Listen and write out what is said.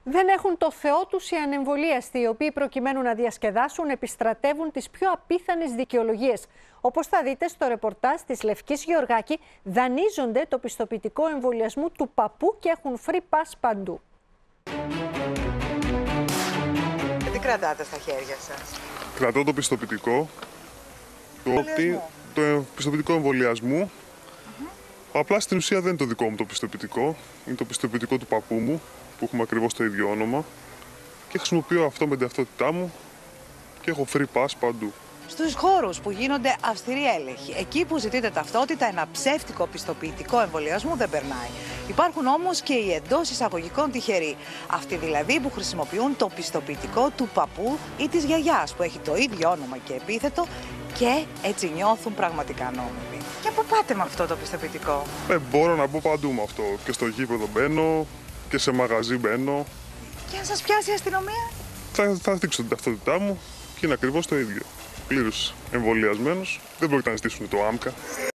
Δεν έχουν το Θεό τους οι ανεμβολίαστοι, οι οποίοι προκειμένου να διασκεδάσουν επιστρατεύουν τις πιο απίθανες δικαιολογίες. Όπως θα δείτε στο ρεπορτάζ της Λευκής Γεωργάκη, δανείζονται το πιστοποιητικό εμβολιασμού του παππού και έχουν free pass παντού. Τι κρατάτε στα χέρια σας? Κρατώ το πιστοποιητικό, το πιστοποιητικό εμβολιασμού. Απλά στην ουσία δεν είναι το δικό μου το πιστοποιητικό, είναι το πιστοποιητικό του παππού μου, που έχουμε ακριβώς το ίδιο όνομα, και χρησιμοποιώ αυτό με την ταυτότητά μου και έχω free pass παντού. Στους χώρους που γίνονται αυστηροί έλεγχοι, εκεί που ζητείτε ταυτότητα, ένα ψεύτικο πιστοποιητικό εμβολιασμού δεν περνάει. Υπάρχουν όμως και οι εντός εισαγωγικών τυχεροί. Αυτοί δηλαδή που χρησιμοποιούν το πιστοποιητικό του παππού ή της γιαγιάς, που έχει το ίδιο όνομα και επίθετο, και έτσι νιώθουν πραγματικά νόμιμοι. Και πού πάτε με αυτό το πιστοποιητικό? Μπορώ να μπω παντού με αυτό. Και στο γήπεδο μπαίνω και σε μαγαζί μπαίνω. Και αν σας πιάσει η αστυνομία? Θα δείξω την ταυτότητά μου και είναι ακριβώς το ίδιο. Πλήρως εμβολιασμένος, δεν πρόκειται να ζητήσουν το άμκα.